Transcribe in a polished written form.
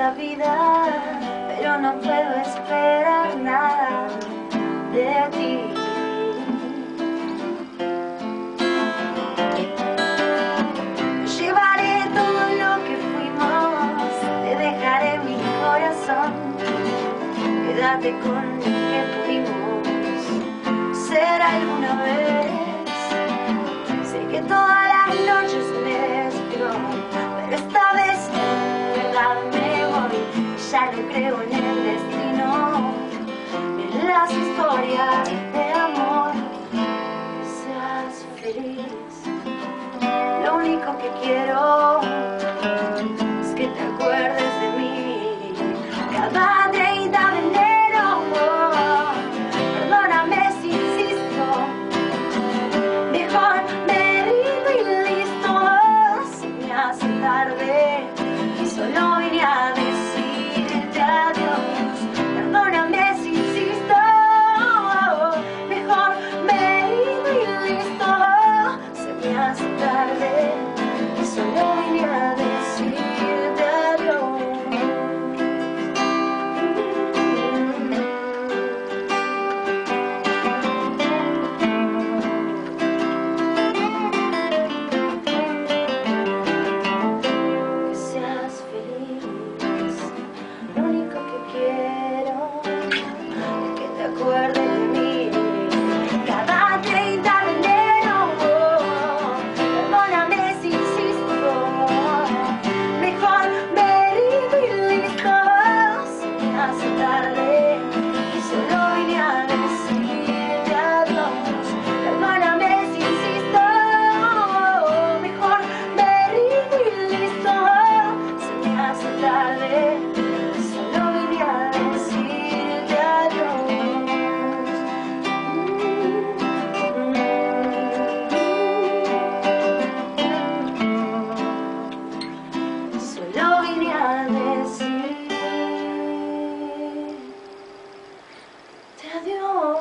la vida, pero no puedo esperar nada de ti. Llevaré todo lo que fuimos, te dejaré mi corazón. Quédate con lo que pudimos ser alguna vez. Sé que todas las noches me espero, pero esta vez en verdad me voy. Ya no creo en el destino, ni en las historias de amor. Que seas feliz. Lo único que quiero es que te acuerdes de mí cada 30 de enero. Perdóname si insisto, mejor me rindo y listo. Se me hace tarde y solo vine a decirte adiós. Perdóname si insisto, mejor me rindo y listo. Se me hace tarde y solo vine a decirte adiós. Que seas feliz. Lo único que quiero es que te acuerdes de mí cada 30 de enero. Perdóname si insisto, mejor me rindo y listo. Se me hace tarde y solo vine a decirte adiós. Perdóname si insisto, mejor me rindo y listo. Se me hace tarde y solo vine a decirte adiós. Solo vine a decirte adiós.